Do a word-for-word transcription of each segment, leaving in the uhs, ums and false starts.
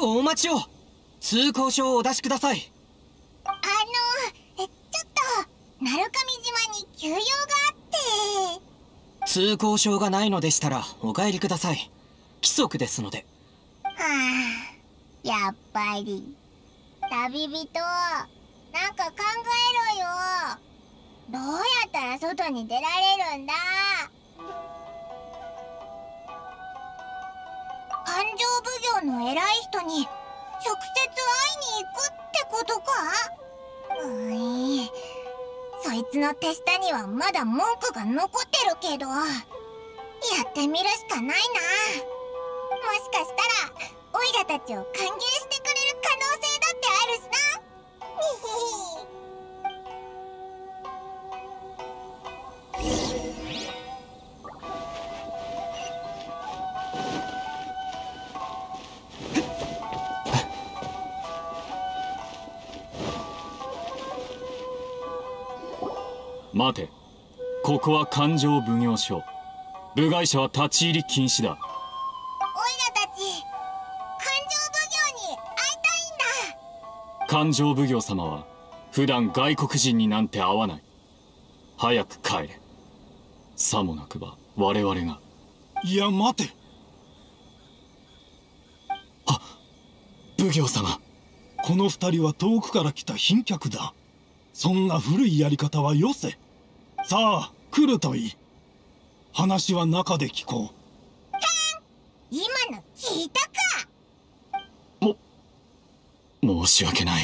お待ちを。通行証をお出しください。 あのえちょっと鳴神島に急用があって。 通行証がないのでしたらお帰りください。規則ですので。 はあ、やっぱり旅人、なんか考えろよ。どうやったら外に出られるんだ。勘定奉行の偉い人に直接会いに行くってことか。うい、そいつの手下にはまだ文句が残ってるけど、やってみるしかないな。もしかしたらオイラたちを歓迎してくれる可能性だってあるしな。 待て、ここは勘定奉行所。部外者は立ち入り禁止だ。 オイラたち勘定奉行に会いたいんだ。 勘定奉行様は普段外国人になんて会わない。早く帰れ。さもなくば我々が。 いや待て。 あ、奉行様。 この二人は遠くから来た賓客だ。そんな古いやり方はよせ。さあ来るといい。話は中で聞こう。 今の聞いたか。 も申し訳ない。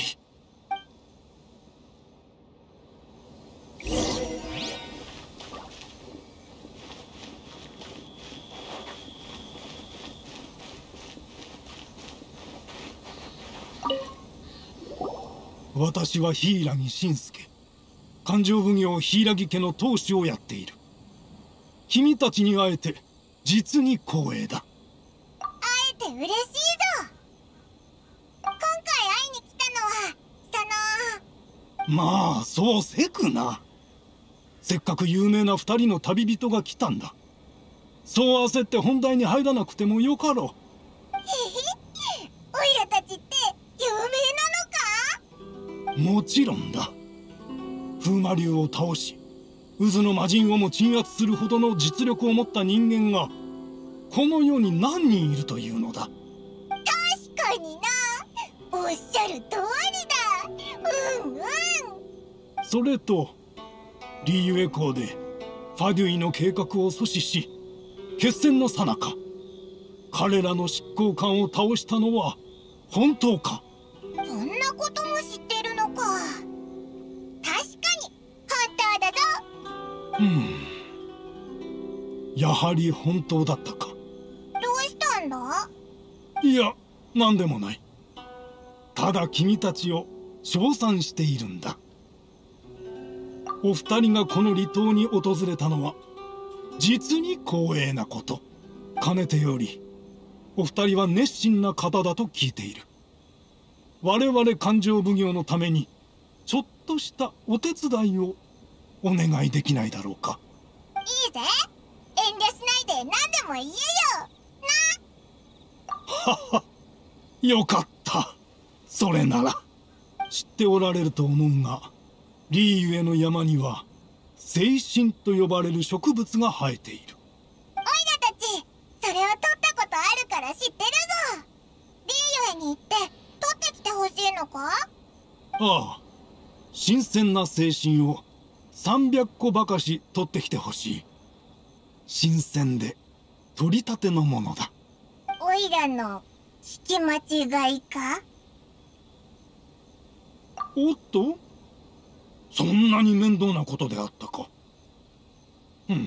私は柊信介、勘定奉行柊家の当主をやっている。君たちに会えて実に光栄だ。 会えて嬉しいぞ。今回会いに来たのはその。 まあそうせくな。せっかく有名な二人の旅人が来たんだ。そう焦って本題に入らなくてもよかろう。 へへ、オイラたちって有名なのか。 もちろんだ。風魔流を倒し渦の魔人をも鎮圧するほどの実力を持った人間がこの世に何人いるというのだ。 確かにな、おっしゃる通りだ。うんうん。 それとリーユエ港でファデュイの計画を阻止し決戦の最中彼らの執行官を倒したのは本当か。 そんなことも知ってるのか。確かに本当だぞ。 うんやはり本当だったか。 どうしたんだ。 いや何でもない。ただ君たちを称賛しているんだ。お二人がこの離島に訪れたのは実に光栄なこと。かねてよりお二人は熱心な方だと聞いている。我々勘定奉行のためにちょっとしたお手伝いをお願いできないだろうか。 いいぜ、遠慮しないで何でも言えよな。 ははよかった。それなら知っておられると思うがリーユエの山には精神と呼ばれる植物が生えている。 オイラたちそれを取ったことあるから知ってるぞ。リーユエに行って取ってきてほしいのか。 ああ、新鮮な精神をさんびゃっこばかし取ってきてほしい。新鮮で取りたてのものだ。 オイラの聞き間違いか。 おっと、そんなに面倒なことであったか。うん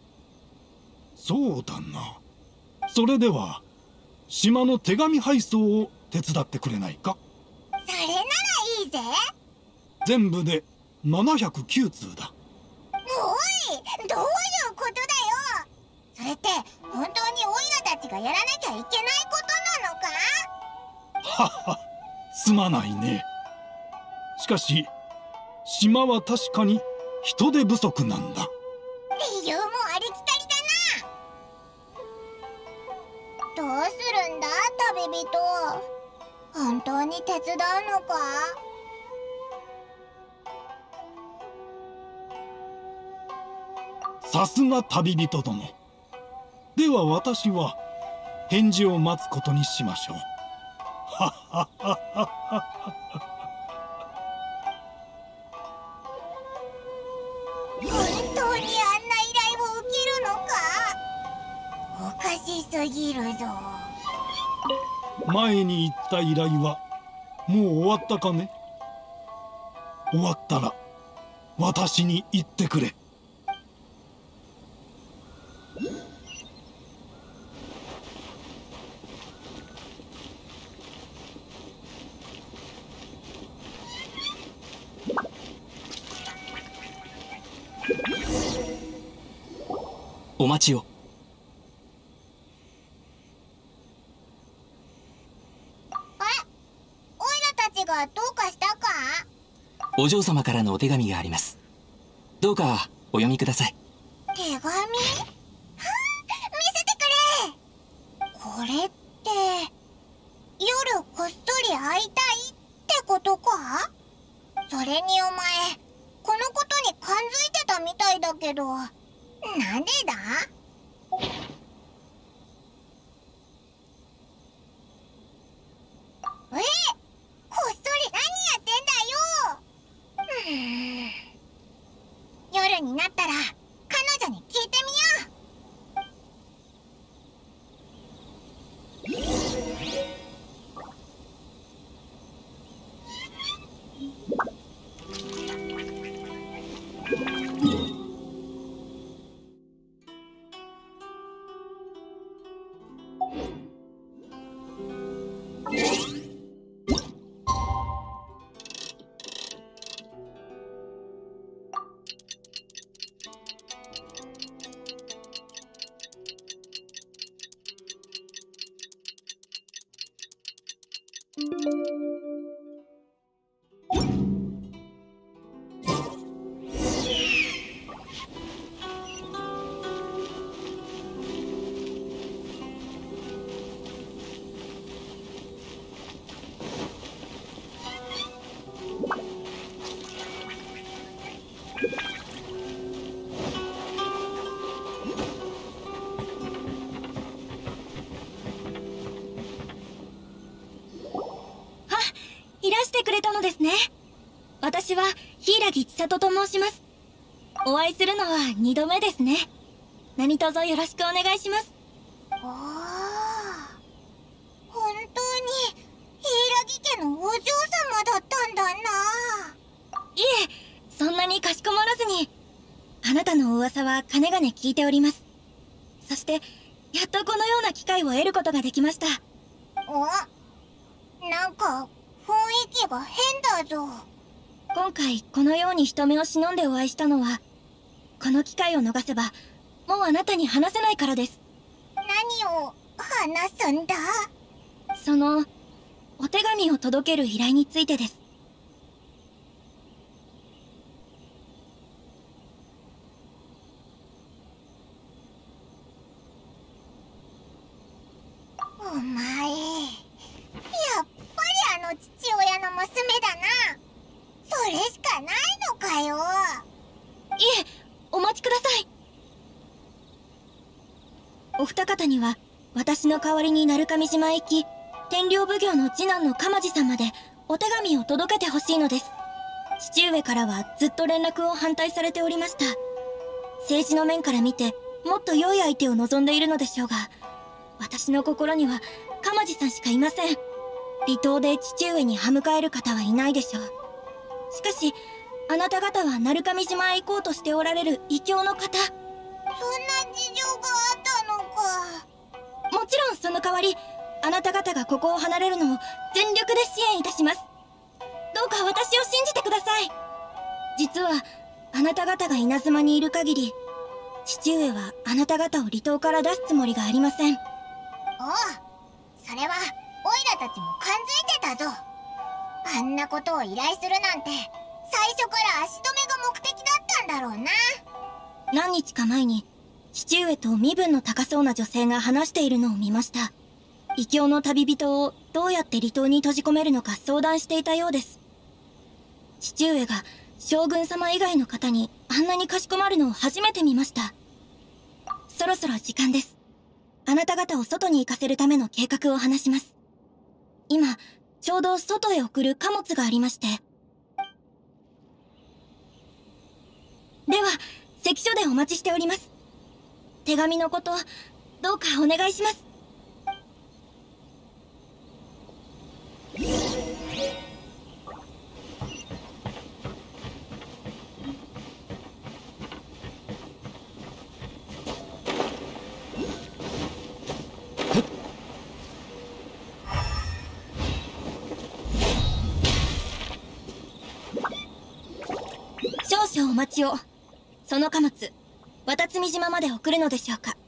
そうだな。それでは島の手紙配送を手伝ってくれないか。 それならいいぜ。 全部でななひゃくきゅうつうだ。 おい、どういうことだよ。それって本当にオイラたちがやらなきゃいけないことなのか。 はっは、すまないね。しかし島は確かに人手不足なんだ。 理由もありきたりだな。どうするんだ旅人。 本当に手伝うのか？ さすが旅人殿。では私は返事を待つことにしましょう。はっはっはっはっは。 本当にあんな依頼を受けるのか？おかしすぎるぞ。 前に言った依頼はもう終わったかね？終わったら私に言ってくれ。 お待ちを。 オイラたちがどうかしたか？ お嬢様からのお手紙があります。どうかお読みください。 手紙？はあ、見せてくれ。これって夜こっそり会いたいってことか？それにお前このことに感づいてたみたいだけど、なんでだ？え、こっそり何やってんだよ。うーん、夜になったら彼女に聞いてみよう。 いらしてくれたのですね。私は柊千里と申します。お会いするのは二度目ですね。何卒よろしくお願いします。 おー、本当に柊家のお嬢様だったんだな。 いえ、そんなにかしこまらずに。あなたのお噂はかねがね聞いております。そしてやっとこのような機会を得ることができました。 お、なんか雰囲気が変だぞ。 今回このように人目を忍んでお会いしたのは、この機会を逃せばもうあなたに話せないからです。 何を話すんだ？ そのお手紙を届ける依頼についてです。 お前、やっぱりあの父親の娘だな。それしかないのかよ。 いえ、お待ちください。お二方には私の代わりに鳴上島へ行き、天領奉行の次男の鎌地さんまでお手紙を届けてほしいのです。父上からはずっと連絡を反対されておりました。政治の面から見てもっと良い相手を望んでいるのでしょうが、私の心には鎌地さんしかいません。離島で父上に歯向かえる方はいないでしょう。しかしあなた方は鳴上島へ行こうとしておられる異教の方。 そんな事情があったのか。 もちろんその代わり、あなた方がここを離れるのを全力で支援いたします。どうか私を信じてください。実はあなた方が稲妻にいる限り、父上はあなた方を離島から出すつもりがありません。 おう、それはオイラたちも感づいてたぞ。あんなことを依頼するなんて最初から足止めが目的だったんだろうな。 何日か前に父上と身分の高そうな女性が話しているのを見ました。 異教の旅人をどうやって離島に閉じ込めるのか相談していたようです。父上が将軍様以外の方にあんなにかしこまるのを初めて見ました。そろそろ時間です。あなた方を外に行かせるための計画を話します。今、ちょうど外へ送る貨物がありまして。では、関所でお待ちしております。手紙のこと、どうかお願いします。少々お待ちを。その貨物、渡積島まで送るのでしょうか。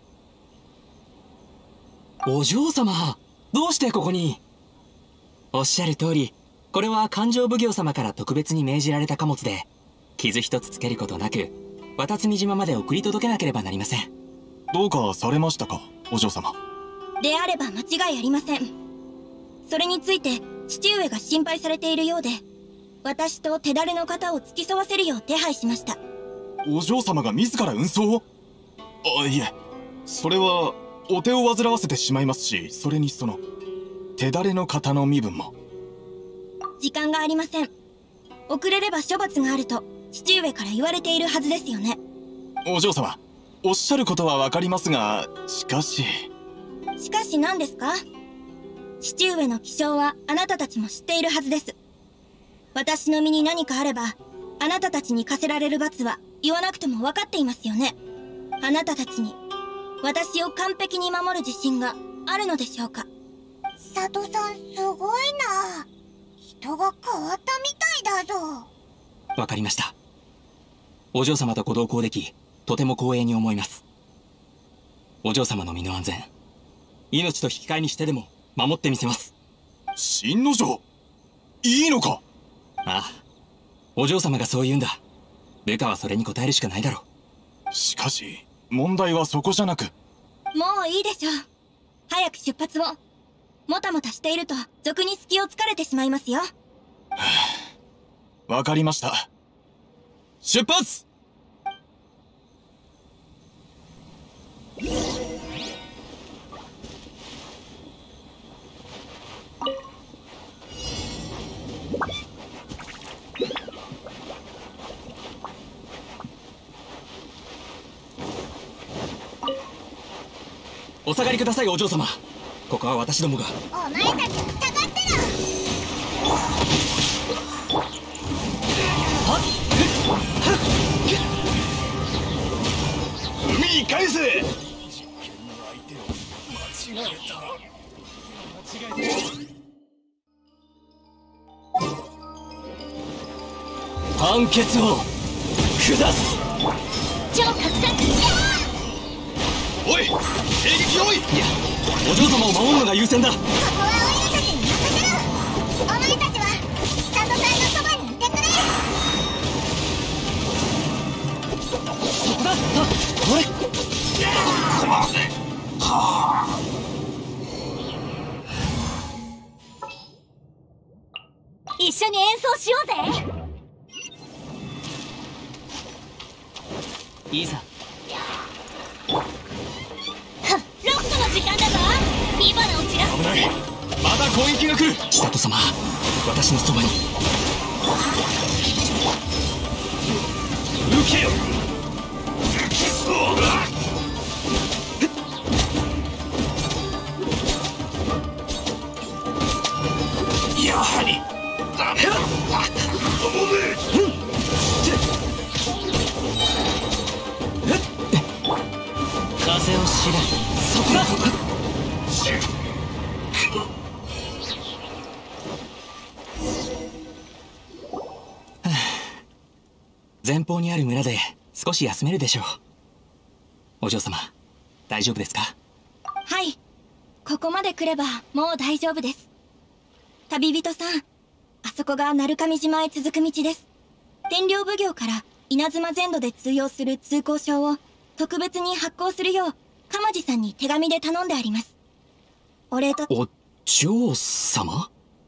お嬢様、どうしてここに？おっしゃる通り、これは勘定奉行様から特別に命じられた貨物で、傷一つつけることなく渡積島まで送り届けなければなりません。 どうかされましたか、お嬢様。 であれば間違いありません。それについて父上が心配されているようで、私と手だれの方を付き添わせるよう手配しました。 お嬢様が自ら運送を？あ、いえ、それはお手を煩わせてしまいますし、それにその手だれの方の身分も。 時間がありません。遅れれば処罰があると父上から言われているはずですよね。 お嬢様、おっしゃることはわかりますが、しかし。 しかし何ですか？父上の気性はあなたたちも知っているはずです。私の身に何かあれば、あなたたちに課せられる罰は言わなくても分かっていますよね。あなたたちに私を完璧に守る自信があるのでしょうか？ 千里さん、すごいな。人が変わったみたいだぞ。 わかりました。お嬢様とご同行でき、とても光栄に思います。お嬢様の身の安全、命と引き換えにしてでも守ってみせます。 新之丞、いいのか？ ああ、お嬢様がそう言うんだ。部下はそれに応えるしかないだろう。しかし問題はそこじゃなく。 もういいでしょう。早く出発を。もたもたしていると賊に隙を突かれてしまいますよ。 わかりました。出発！ お下がりください、お嬢様。ここは私どもが。 お前たちは下がってろ。 海に返せ。 判決を下す。 超拡散。 おい、兵撃用意。 いや、お嬢様を守るのが優先だ。 ここはおいらたちに任せろ。お前たちは千里さんのそばにいてくれ。 そこだ。あ、おい。 一緒に演奏しようぜ。 いいさ。 ロックの時間だぞ。火花を散らす。 危ない、また攻撃が来る。 千里様、私のそばに。 抜けよ。やはりダメだ。 風を知れ。そこだ。前方にある村で少し休めるでしょう。お嬢様、大丈夫ですか？ はい、ここまで来ればもう大丈夫です。旅人さん、あそこが鳴上島へ続く道です。天領奉行から稲妻全土で通用する通行証を特別に発行するよう鎌地さんに手紙で頼んであります。 お礼と。 お嬢様？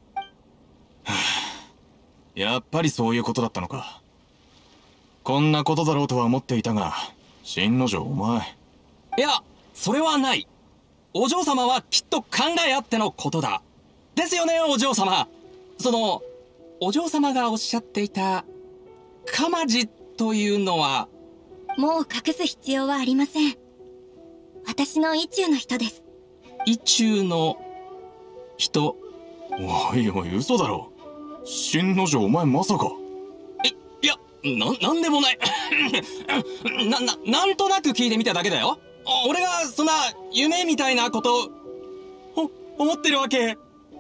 やっぱりそういうことだったのか。こんなことだろうとは思っていたが、新之丞お前。 いや、それはない。お嬢様はきっと考えあってのことだ。ですよね、お嬢様。その、お嬢様がおっしゃっていた、鎌地というのは。 もう隠す必要はありません。私の意中の人です。 意中の人？ おいおい、嘘だろ。新之丞お前まさか。 い、いや、な、なんでもない。な、な、なんとなく聞いてみただけだよ。俺がそんな夢みたいなことを思ってるわけ。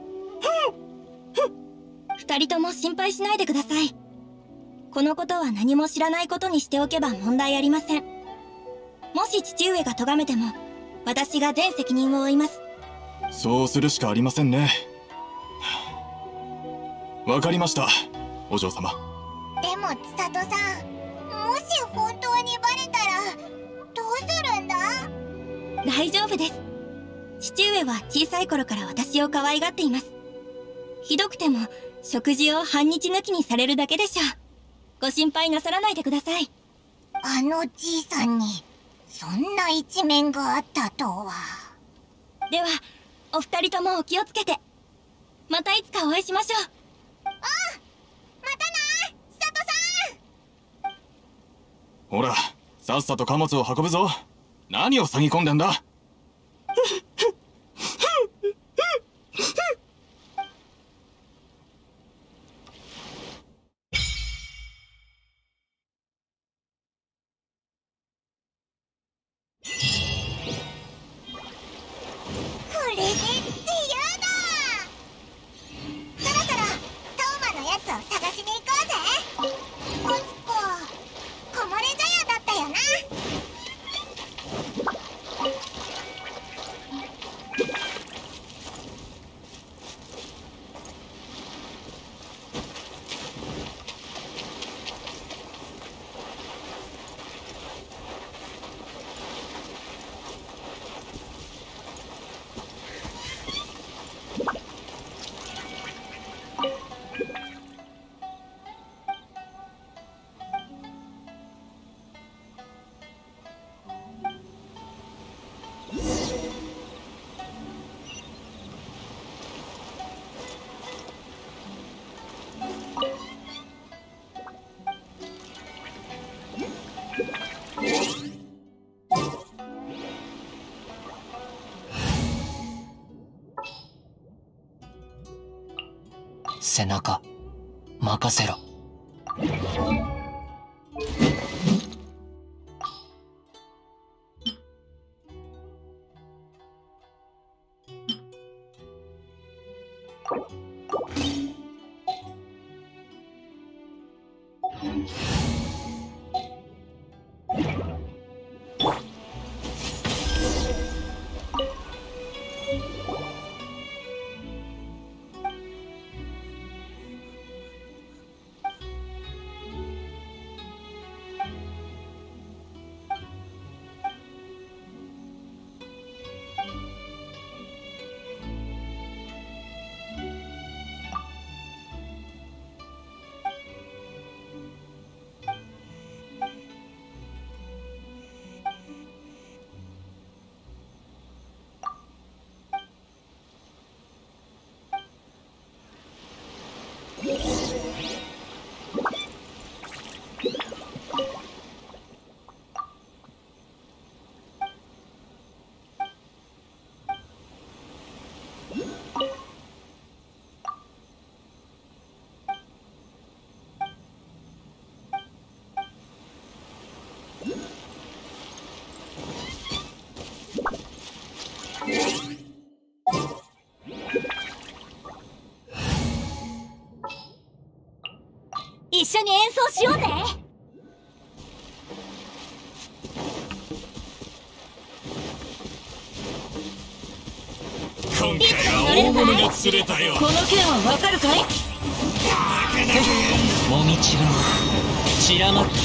二人とも心配しないでください。このことは何も知らないことにしておけば問題ありません。もし父上が咎めても私が全責任を負います。 そうするしかありませんね。わかりました、お嬢様。 でも千里さん、もし本当にバレたらどうするんだ？ 大丈夫です。父上は小さい頃から私を可愛がっています。ひどくても食事を半日抜きにされるだけでしょう。ご心配なさらないでください。 あのじいさんにそんな一面があったとは。 ではお二人ともお気をつけて。またいつかお会いしましょう。 ああ、またな、千里さん。 ほら、さっさと貨物を運ぶぞ。何を塞ぎ込んでんだ。 これで自由だ。そろそろトーマのやつを探しに行こうぜ。確か木漏れ茶屋だったよな。 背中任せろ。 一緒に演奏しようぜ。 今回は大物が釣れたよ。 この件はわかるかい？ もみちが散らまって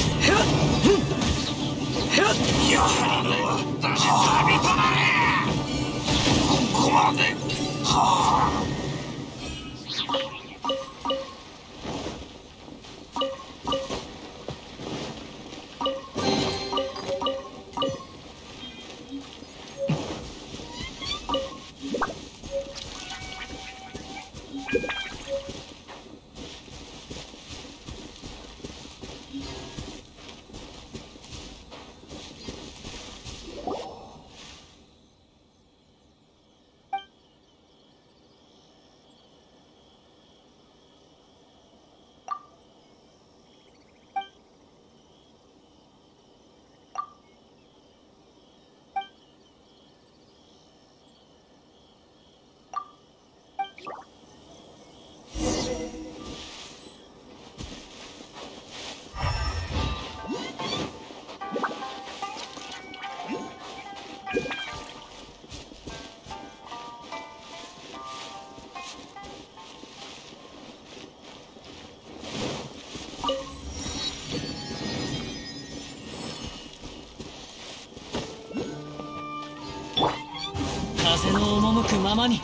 やはりのは実は認めれ。ここまで風の赴くままに。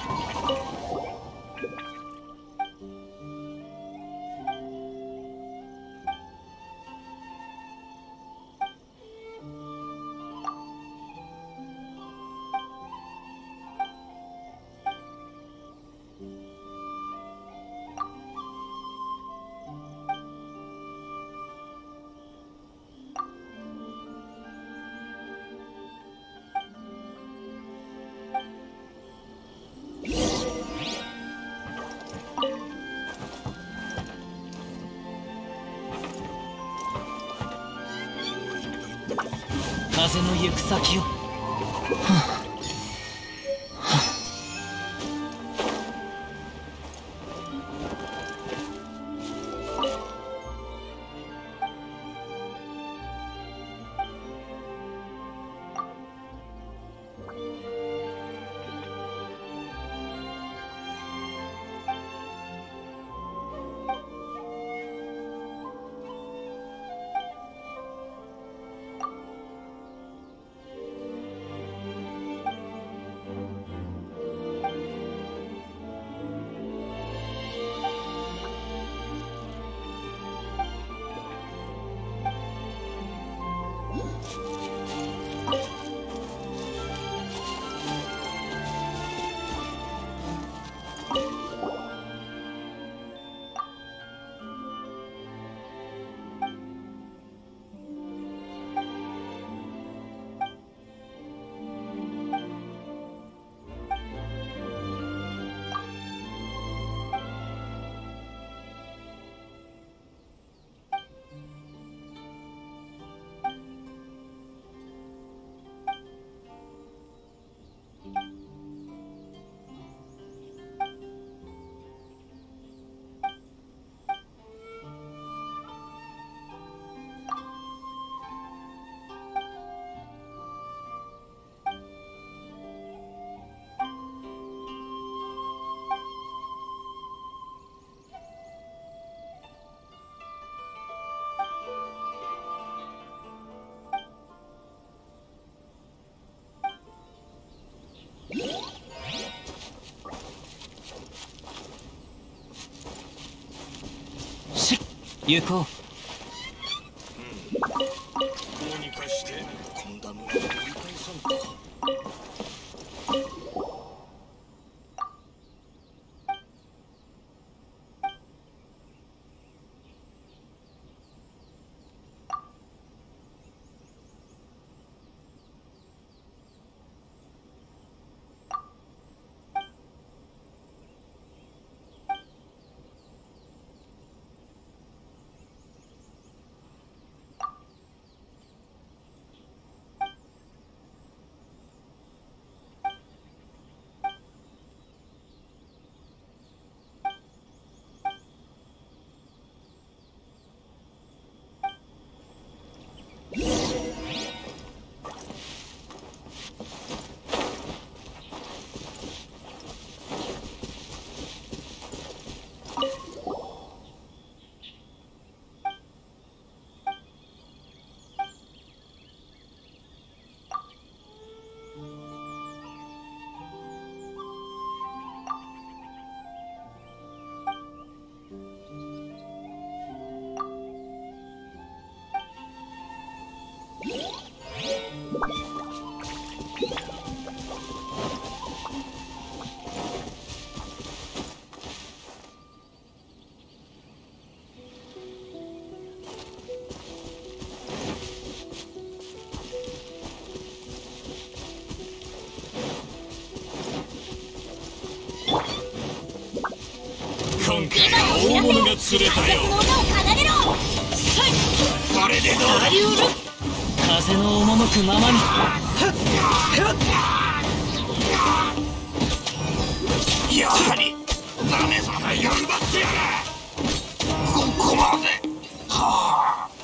風の行く先を。はあ行こう。 どうにかしてこんだ村を取り返さんと。 忘れたよ。 の音を奏でろ。 これでどうだ。 風の赴くままに。 やはりダメさない頑張ってやれ。ここまで。はあ。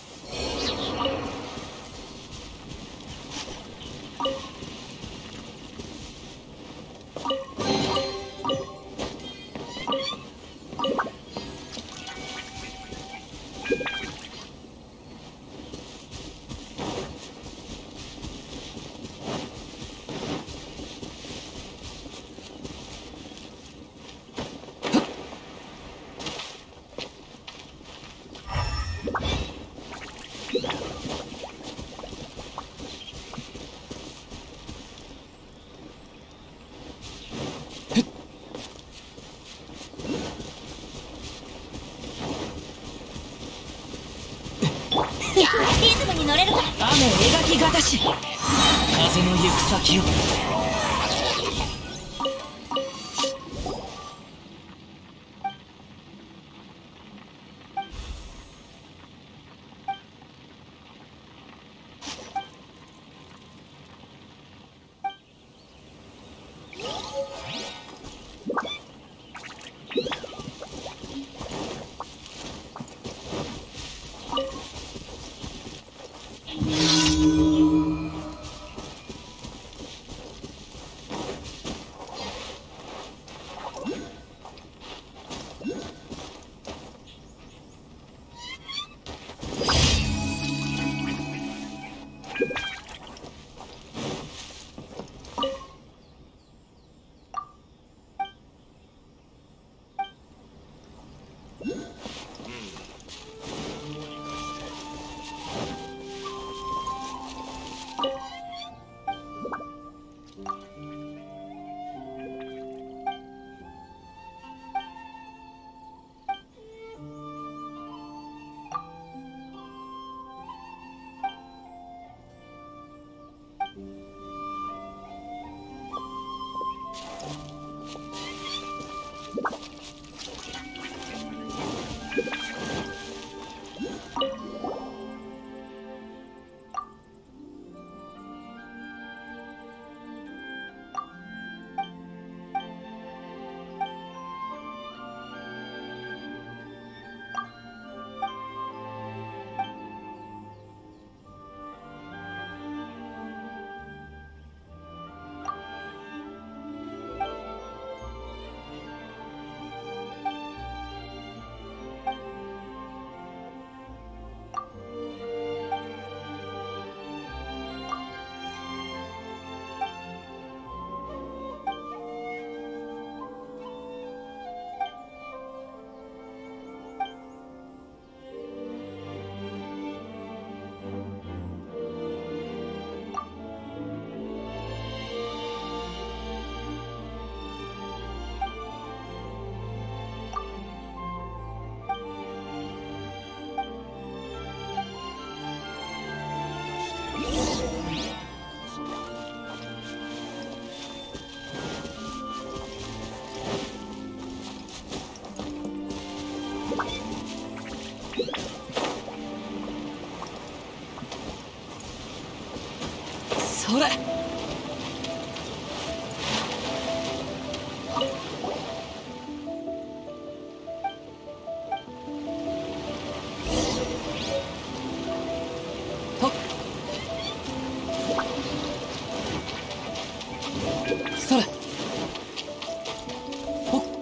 リズムに乗れるか。 雨描きがたし、風の行く先を。それ。はっ。それ。ほっ。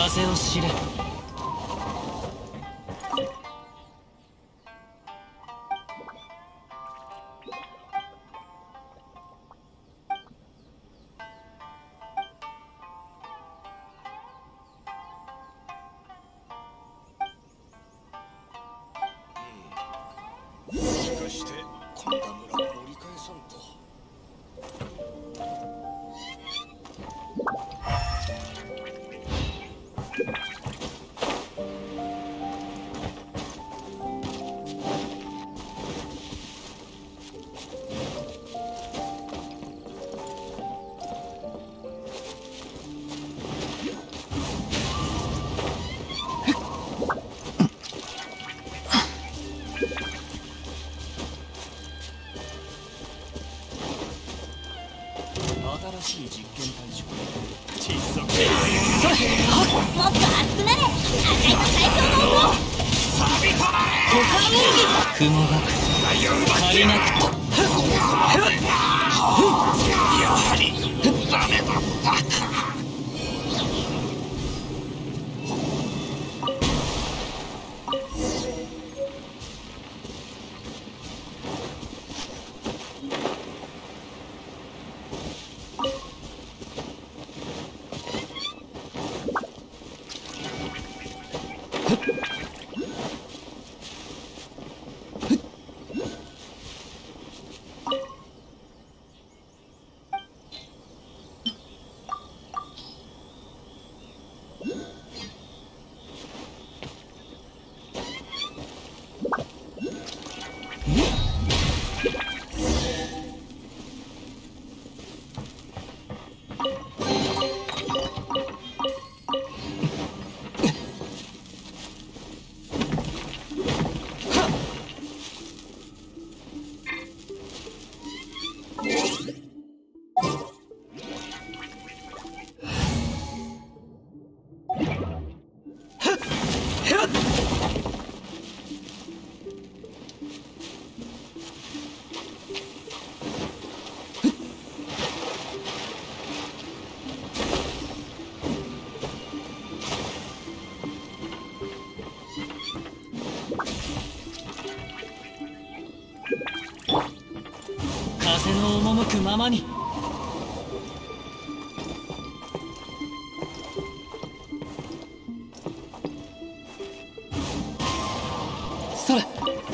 風を知れ。 してこの田村を盛り返さんと。新しい実験対象窒息。それもっと熱くなれ、赤いの最強の音。 錆びとなれ。 他の演技雲が足りなくと。 やはりダメだったか。 風の赴くままに。それ。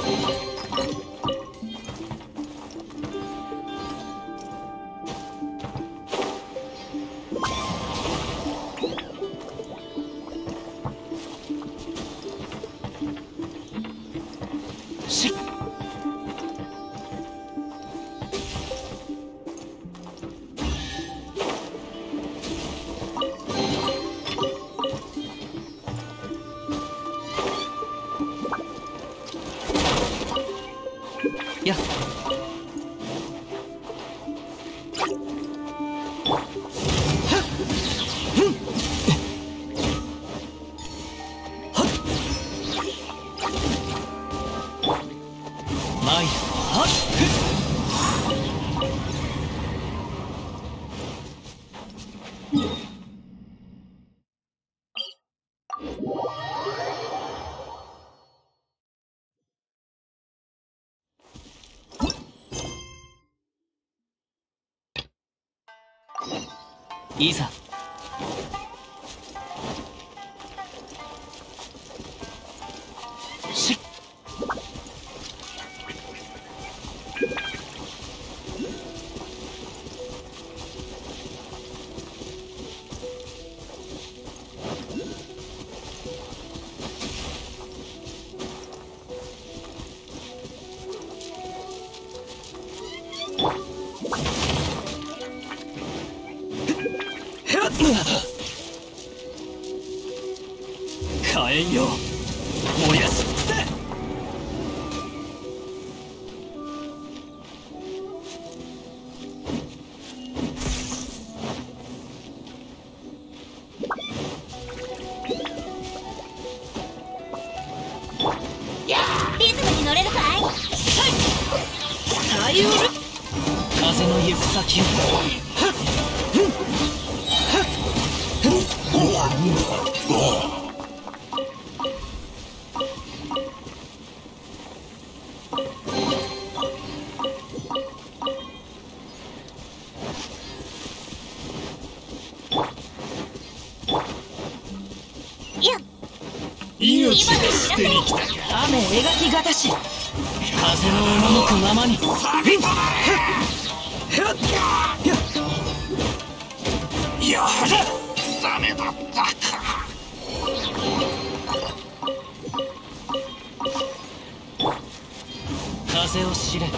しっ。やっ。いいさ。しっ。火炎よ、燃やし尽くせ。 リズムに乗れるかい。 さゆる風の行く先を。 命を捨てに来たか。 雨描きがたし、風の赴くままに。 やはりダメだったか。 風を知れ。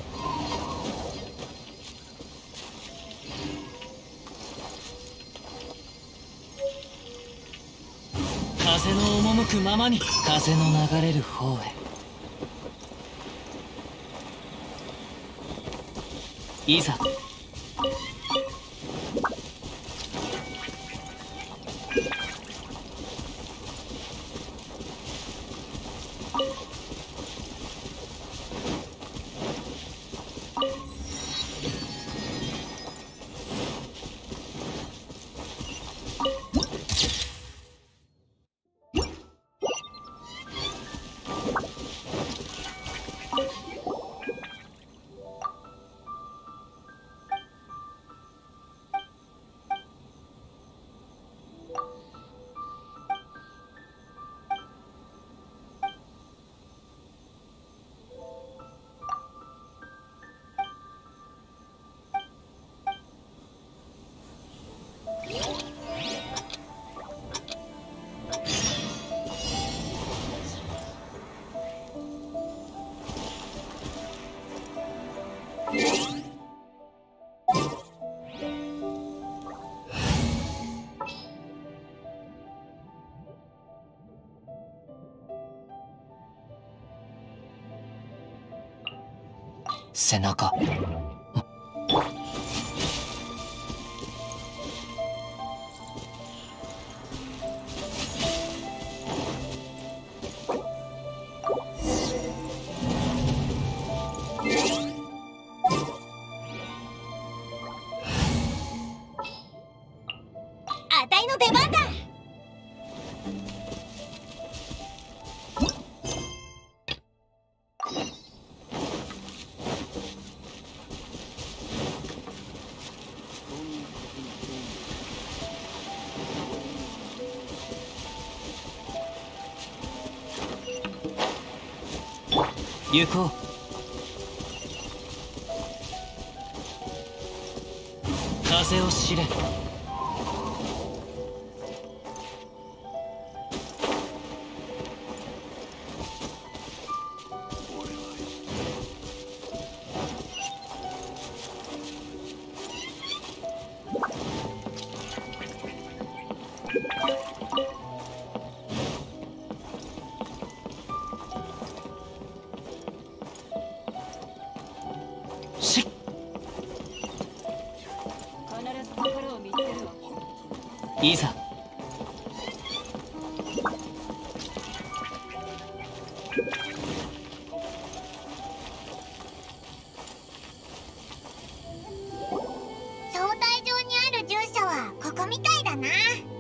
風の赴くままに、風の流れる方へ。いざ。背中。 あたいの出番だ。 行こう。風を知れ。しっ。いざ。 招待状にある住所はここみたいだな。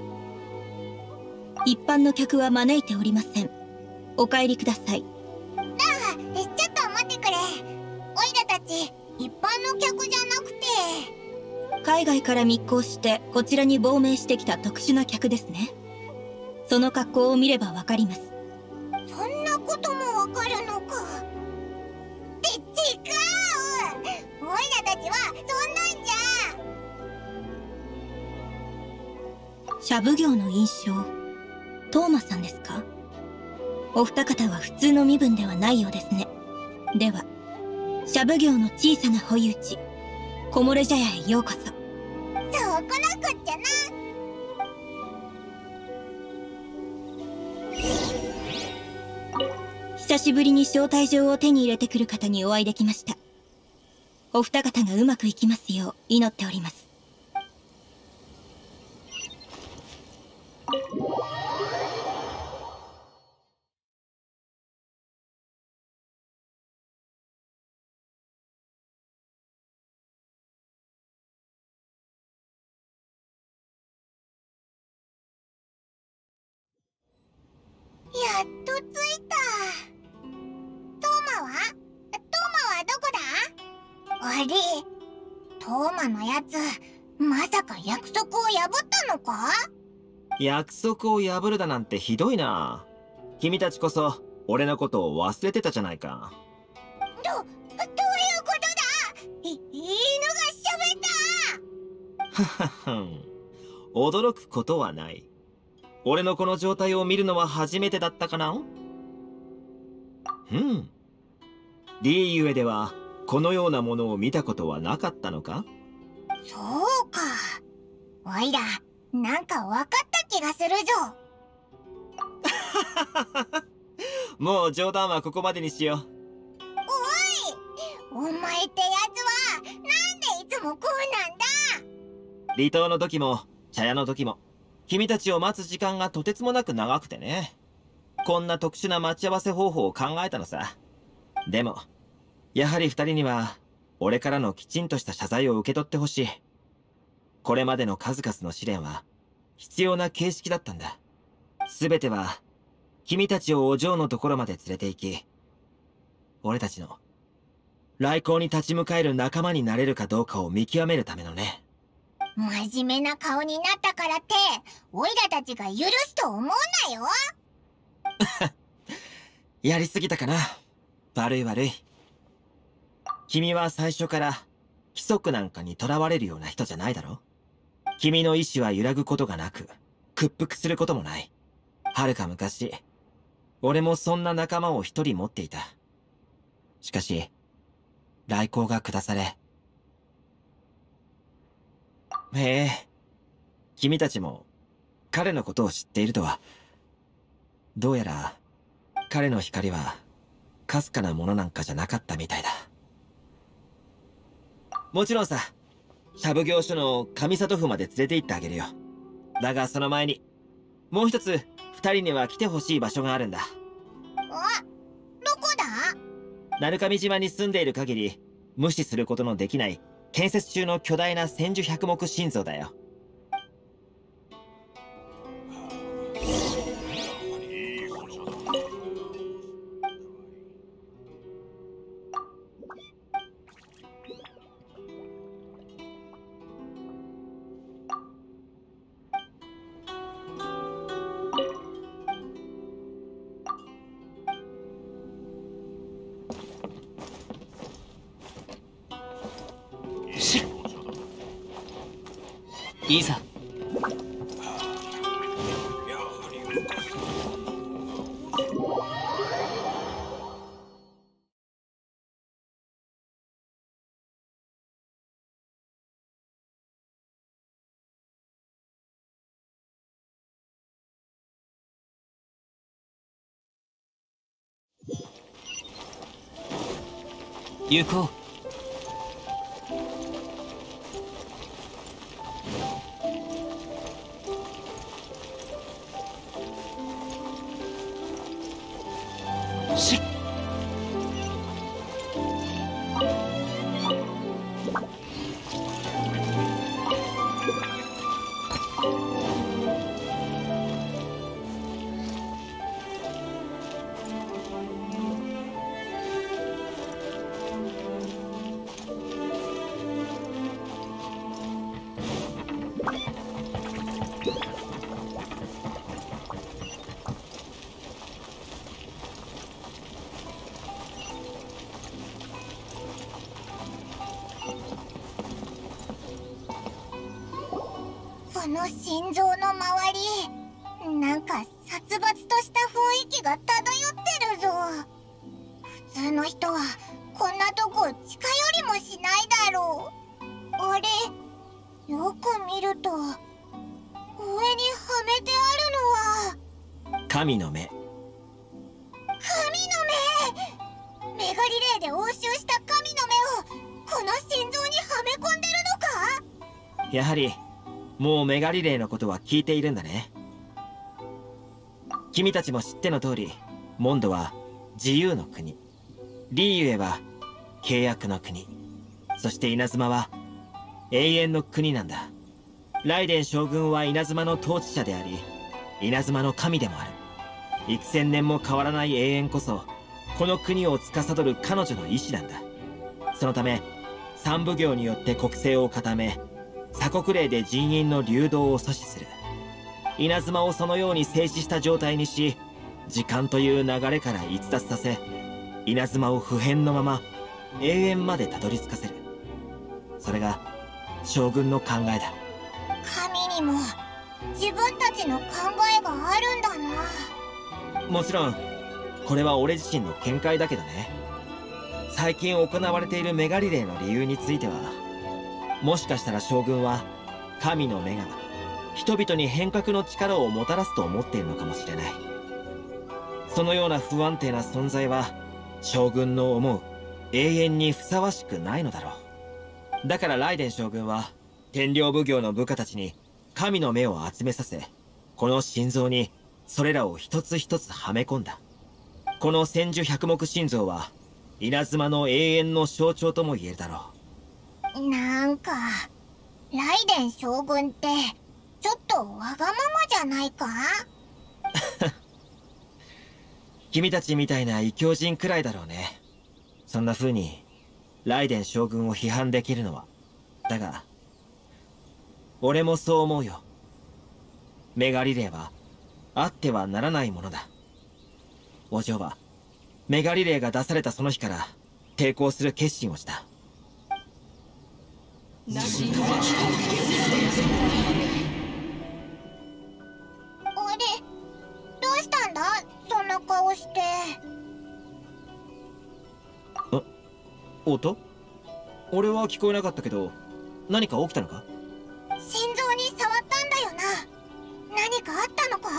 一般の客は招いておりません。お帰りください。 ああ、ちょっと待ってくれ。オイラたち一般の客じゃなくて、 海外から密航してこちらに亡命してきた特殊な客ですね。その格好を見ればわかります。 そんなこともわかるのか。って違う。オイラたちはそんなんじゃ。 シャブ業の印象、トーマさんですか？お二方は普通の身分ではないようですね。では、シャブ業の小さな保有地、木漏れ茶屋へようこそ。 そうこなくっちゃな。 久しぶりに招待状を手に入れてくる方にお会いできました。お二方がうまくいきますよう祈っております。 やっと着いた。トーマはトーマはどこだ？あれ、トーマのやつ、まさか約束を破ったのか？ 約束を破るだなんてひどいな。君たちこそ俺のことを忘れてたじゃないか。 ど、どういうことだ？い、犬が喋った！ はははん。驚くことはない。俺のこの状態を見るのは初めてだったかな？うん。リーユエではこのようなものを見たことはなかったのか？ そうか。おいら、なんかわかった気がするぞ。 もう冗談はここまでにしよう。 おい、お前ってやつは、なんでいつもこうなんだ？ 離島の時も、茶屋の時も、君たちを待つ時間がとてつもなく長くてね。こんな特殊な待ち合わせ方法を考えたのさ。でも、やはり二人には、俺からのきちんとした謝罪を受け取ってほしい。これまでの数々の試練は、必要な形式だったんだ。すべては、君たちをお嬢のところまで連れて行き、俺たちの、来航に立ち向かえる仲間になれるかどうかを見極めるためのね。 真面目な顔になったからって、オイラたちが許すと思うなよ。 やりすぎたかな。悪い悪い。君は最初から規則なんかにとらわれるような人じゃないだろ。君の意志は揺らぐことがなく、屈服することもない。はるか昔、俺もそんな仲間を一人持っていた。しかし、来航が下され。へえ、君たちも彼のことを知っているとは。どうやら彼の光はかすかなものなんかじゃなかったみたいだ。もちろんさ、シャブ行所の上里府まで連れて行ってあげるよ。だがその前に、もう一つ二人には来てほしい場所があるんだ。 あ、どこだ？ 鳴上島に住んでいる限り無視することのできない建設中の巨大な千手百目心臓だよ。 いいさ。行こう。しっこの心臓の周り、なんか殺伐とした雰囲気が漂ってるぞ。普通の人はこんなとこ近寄りもしないだろう。あれ、よく見ると上にはめてあるのは神の目。 神の目！メガリレーで押収した神の目をこの心臓にはめ込んでるのか？ やはりもうメガリレーのことは聞いているんだね。君たちも知っての通り、モンドは自由の国、リーユエは契約の国、そして稲妻は永遠の国なんだ。ライデン将軍は稲妻の統治者であり、稲妻の神でもある。 幾千年も変わらない永遠こそこの国を司る彼女の意志なんだ。そのため三奉行によって国政を固め、鎖国令で人員の流動を阻止する。稲妻をそのように静止した状態にし、時間という流れから逸脱させ、稲妻を不変のまま永遠までたどり着かせる。それが将軍の考えだ。 神にも自分たちの考えがあるんだな。 もちろんこれは俺自身の見解だけどね。最近行われているメガリレーの理由については、もしかしたら将軍は神の目が人々に変革の力をもたらすと思っているのかもしれない。そのような不安定な存在は将軍の思う永遠にふさわしくないのだろう。だから雷電将軍は天領奉行の部下たちに神の目を集めさせ、この心臓にそれらを一つ一つはめ込んだ。この千手百目心臓は稲妻の永遠の象徴とも言えるだろう。なんか雷電将軍ってちょっとわがままじゃないか？ 君たちみたいな異教人くらいだろうね。そんな風に雷電将軍を批判できるのは。だが俺もそう思うよ。メガリレーはあってはならないものだ。お嬢はメガリレーが出されたその日から抵抗する決心をした。 あれ、どうしたんだ？そんな顔して。 あ、音？俺は聞こえなかったけど、何か起きたのか？ 心臓に触ったんだよな。何かあったのか？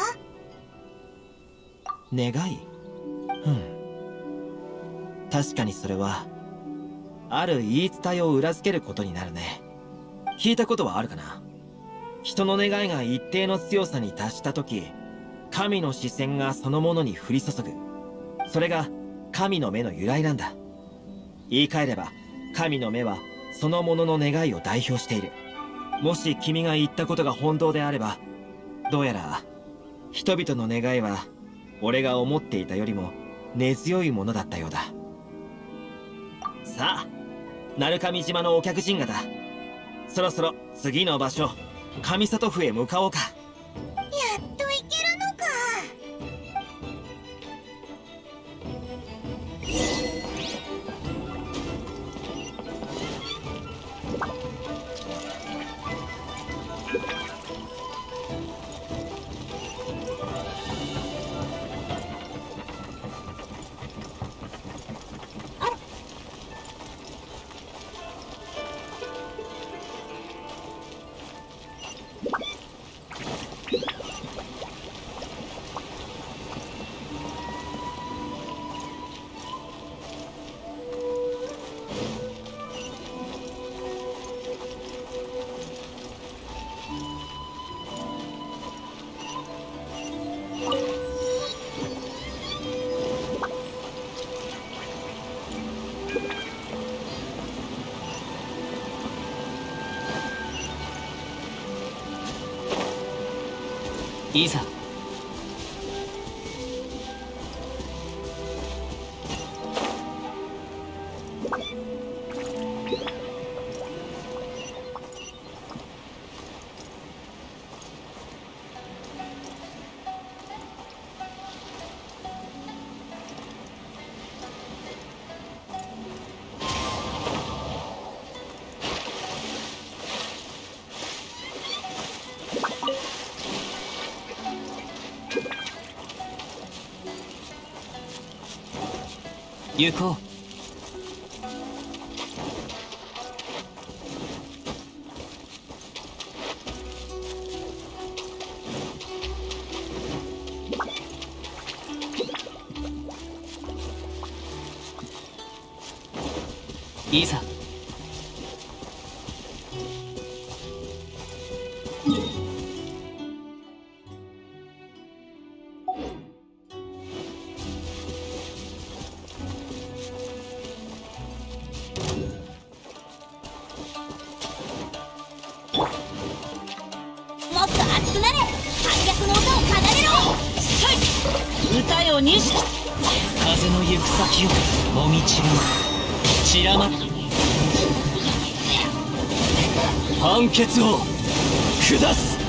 願い？うん。確かにそれはある言い伝えを裏付けることになるね。聞いたことはあるかな？人の願いが一定の強さに達した時、神の視線がそのものに降り注ぐ。それが神の目の由来なんだ。言い換えれば神の目はそのものの願いを代表している。もし君が言ったことが本当であれば、どうやら人々の願いは俺が思っていたよりも根強いものだったようだ。さあ、鳴上島のお客人方、そろそろ次の場所上里府へ向かおうか。 やっと行けるのか。 いいさ。行こう。いいさ。 もっと熱くなれ。反逆の音を奏でろ。 歌よ錦。風の行く先をもみちが散らま判決を下す。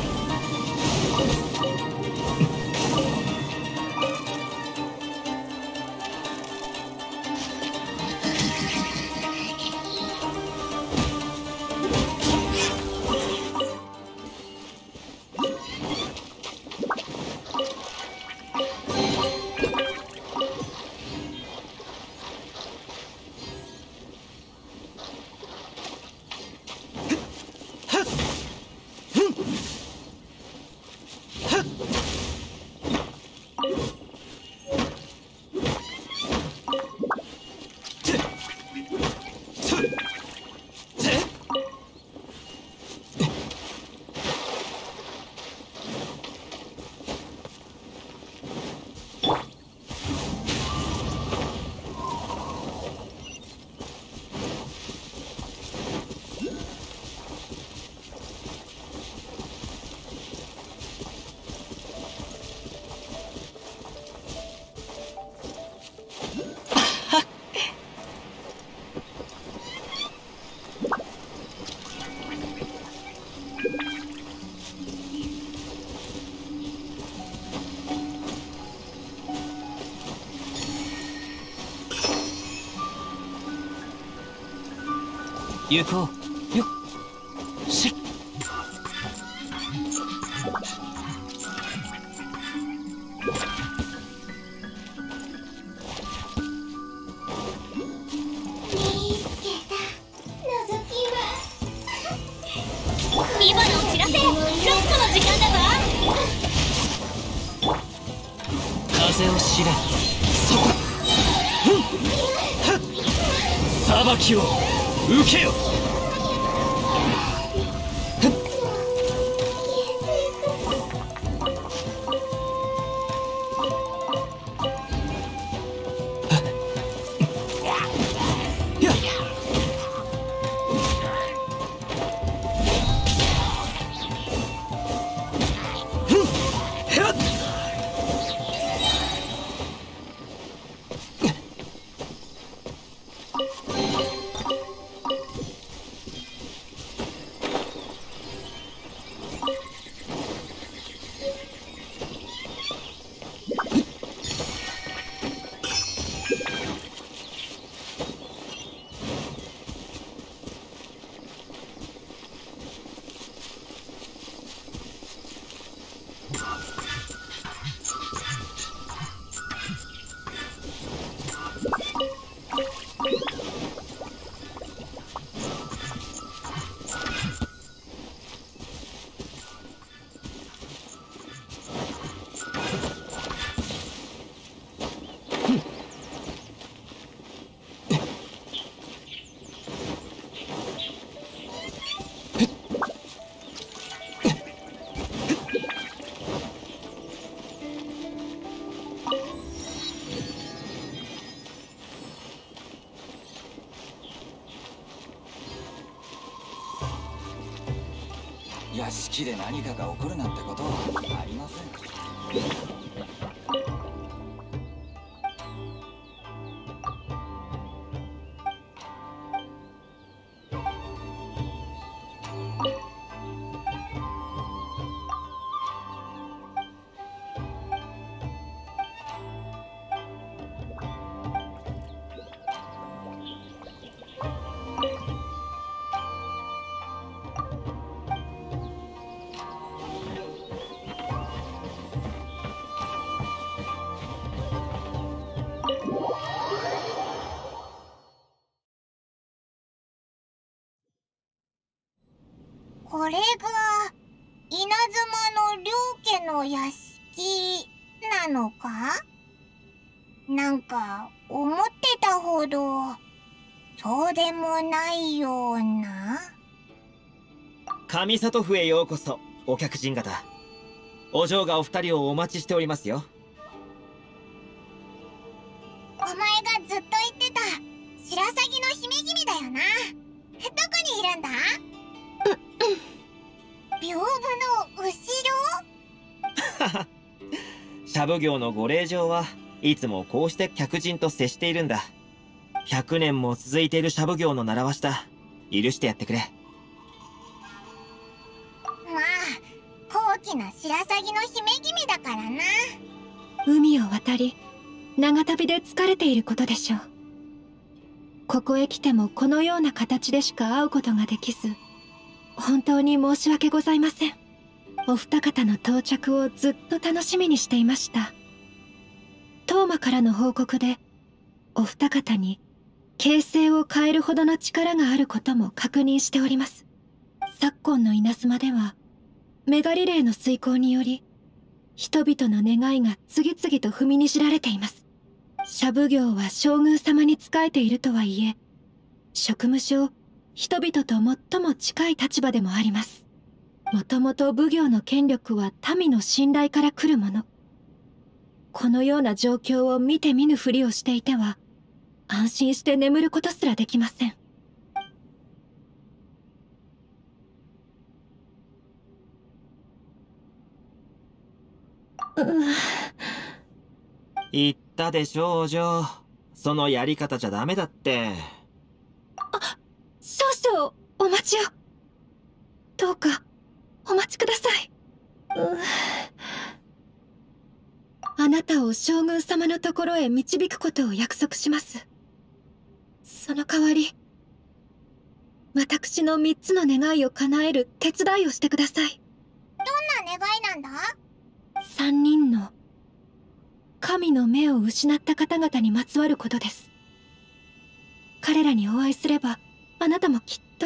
行こうよし。 今のお知らせ、ラストの時間だわ。 風を知れ、そこ裁きを受けよ。 屋敷で何かが起こるなんてことはありません。 これが稲妻の両家の屋敷なのか？なんか思ってたほどそうでもないような。 上里府へようこそ、お客人方。お嬢がお二人をお待ちしておりますよ。 お前がずっと言ってた白鷺の姫君だよな。どこにいるんだ？屏風の後ろ？ シャブ業のご令嬢はいつもこうして客人と接しているんだ。ひゃくねんも続いているシャブ業の習わしだ。許してやってくれ。 まあ高貴な白鷺の姫君だからな。 海を渡り長旅で疲れていることでしょう。ここへ来てもこのような形でしか会うことができず、本当に申し訳ございません。お二方の到着をずっと楽しみにしていました。トーマからの報告でお二方に形勢を変えるほどの力があることも確認しております。昨今の稲妻ではメガリレーの遂行により人々の願いが次々と踏みにじられています。シャブ業は将軍様に仕えているとはいえ、職務上人々と最も近い立場でもあります。もともと奉行の権力は民の信頼から来るもの。このような状況を見て見ぬふりをしていては安心して眠ることすらできません。 言ったでしょう、お嬢。そのやり方じゃダメだって。 あ、少々お待ちを。どうかお待ちください。あなたを将軍様のところへ導くことを約束します。その代わり私の三つの願いを叶える手伝いをしてください。 どんな願いなんだ？ 三人の神の目を失った方々にまつわることです。彼らにお会いすればあなたもきっと。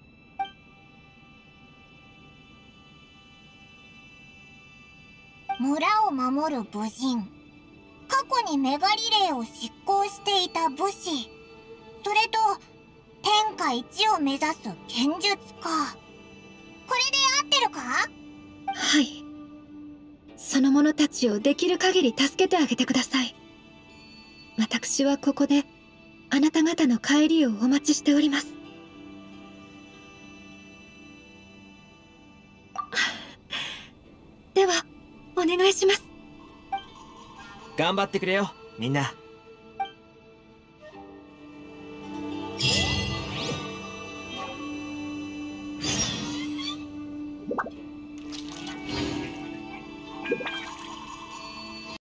村を守る武人、過去にメガリレーを執行していた武士、それと天下一を目指す剣術家。これで合ってるか？ はい。その者たちをできる限り助けてあげてください。私はここであなた方の帰りをお待ちしております。ではお願いします。 頑張ってくれよ、みんな。 う